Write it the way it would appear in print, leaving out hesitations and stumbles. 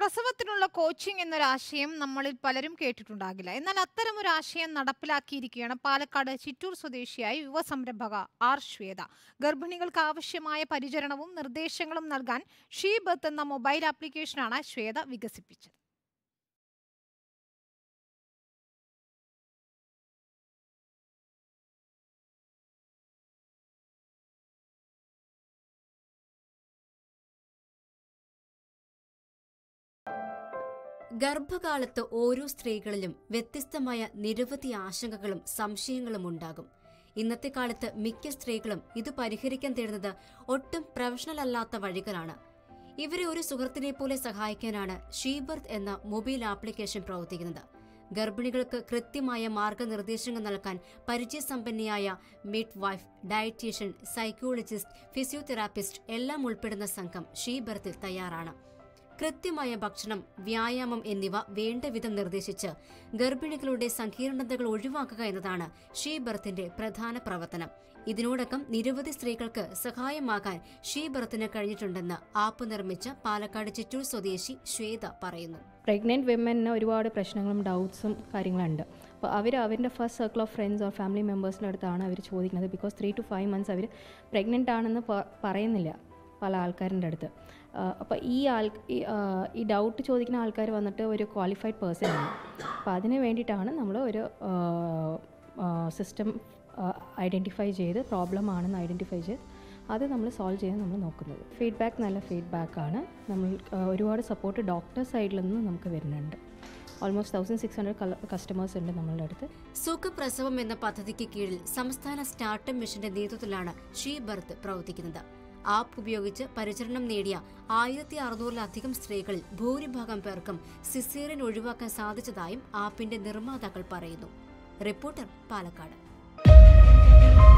പ്രസവത്തിനുള്ള coaching എന്നൊരാശയം നമ്മളിൽ പലരും കേട്ടിട്ടുണ്ടാകില്ല. എന്നാൽ അത്തരമൊരു ആശയം നടപ്പിലാക്കിയിരിക്കുകയാണ് പാലക്കാട് ചിറ്റൂർ സ്വദേശിയായ യുവസംരംഭക ആർ ശ്വേത. ഗർഭിണികൾക്ക് ആവശ്യമായ പരിചരണവും നിർദ്ദേശങ്ങളും നൽകാൻ ഷീ ബർത്ത് എന്ന മൊബൈൽ ആപ്ലിക്കേഷനാണ് ശ്വേത വികസിപ്പിച്ചത്. ഗർഭകാലത്ത് ഓരോ സ്ത്രീകളിലും വ്യത്യസ്തമായ നിരവധി ആശങ്കകളും സംശയങ്ങളും ഉണ്ടാകും. ഇന്നത്തെ കാലത്ത് മിക്ക സ്ത്രീകളും ഇത് പരിഹരിക്കാൻ തേടുന്നത് ഒട്ടും പ്രൊഫഷണൽ അല്ലാത്ത വഴികളാണ്. ഇവരെ ഒരു സുഹൃത്തിനെ പോലെ സഹായിക്കാനാണ് ഷീ ബർത്ത് എന്ന മൊബൈൽ ആപ്ലിക്കേഷൻ പ്രവർത്തിക്കുന്നത്. ഗർഭിണികൾക്ക് കൃത്യമായ മാർഗനിർദ്ദേശങ്ങൾ നൽകാൻ പരിചയസമ്പന്നയായ midwife, dietician, psychologist, physiotherapist എല്ലാം ഉൾപ്പെടുന്ന സംഘം ഷീ ബർത്തിൽ തയ്യാറാണ്. കൃത്യമായ ഭക്ഷണം, വ്യായാമം എന്നിവ വേണ്ടവിധം നിർദ്ദേശിച്ച് ഗർഭിണികളുടെ സങ്കീർണതകൾ ഒഴിവാക്കുക എന്നതാണ് ഷീ ബർത്തിന്റെ പ്രധാന പ്രവർത്തനം. ഇതിനോടകം നിരവധി സ്ത്രീകൾക്ക് സഹായമാകാൻ ഷീ ബർത്തിന് കഴിഞ്ഞിട്ടുണ്ടെന്ന് ആപ്പ് നിർമ്മിച്ച പാലക്കാട് ചിറ്റൂർ സ്വദേശി ശ്വേത പറയുന്നു. പ്രഗ്നന്റ് വിമന് ഒരുപാട് പ്രശ്നങ്ങളും ഡൗട്ട്സും കാര്യങ്ങളുണ്ട്. അപ്പോൾ അവരുടെ first circle of friends or family മെമ്പേഴ്സിൻ്റെ അടുത്താണ് അവർ ചോദിക്കുന്നത്. ബിക്കോസ് 3 to 5 months അവർ പ്രഗ്നൻ്റ് ആണെന്ന് പറയുന്നില്ല പല ആൾക്കാരുടെ അടുത്ത്. അപ്പോൾ ഈ ഡൗട്ട് ചോദിക്കുന്ന ആൾക്കാർ വന്നിട്ട് ഒരു ക്വാളിഫൈഡ് പേഴ്സൺ ആണ്. അപ്പോൾ അതിന് വേണ്ടിയിട്ടാണ് നമ്മൾ ഒരു സിസ്റ്റം ഐഡൻറ്റിഫൈ ചെയ്ത് പ്രോബ്ലം ആണെന്ന് ഐഡൻറ്റിഫൈ ചെയ്ത് അത് നമ്മൾ സോൾവ് ചെയ്യാൻ നമ്മൾ നോക്കുന്നത്. ഫീഡ്ബാക്ക് നല്ല ഫീഡ്ബാക്കാണ്. നമ്മൾ ഒരുപാട് സപ്പോർട്ട് ഡോക്ടർ സൈഡിൽ നിന്ന് നമുക്ക് വരുന്നുണ്ട്. ഓൾമോസ്റ്റ് 1600 കസ്റ്റമേഴ്സ് ഉണ്ട് നമ്മളുടെ അടുത്ത്. സുഖപ്രസവം എന്ന പദ്ധതിക്ക് കീഴിൽ സംസ്ഥാന സ്റ്റാർട്ടപ്പ് മിഷന്റെ നേതൃത്വത്തിലാണ് ഷീ ബർത്ത് പ്രവർത്തിക്കുന്നത്. ആപ്പ് ഉപയോഗിച്ച് പരിചരണം നേടിയ 1600-ലധികം സ്ത്രീകളിൽ ഭൂരിഭാഗം പേർക്കും സിസേറിയൻ ഒഴിവാക്കാൻ സാധിച്ചതായും ആപ്പിന്റെ നിർമ്മാതാക്കൾ പറയുന്നു. റിപ്പോർട്ടർ, പാലക്കാട്.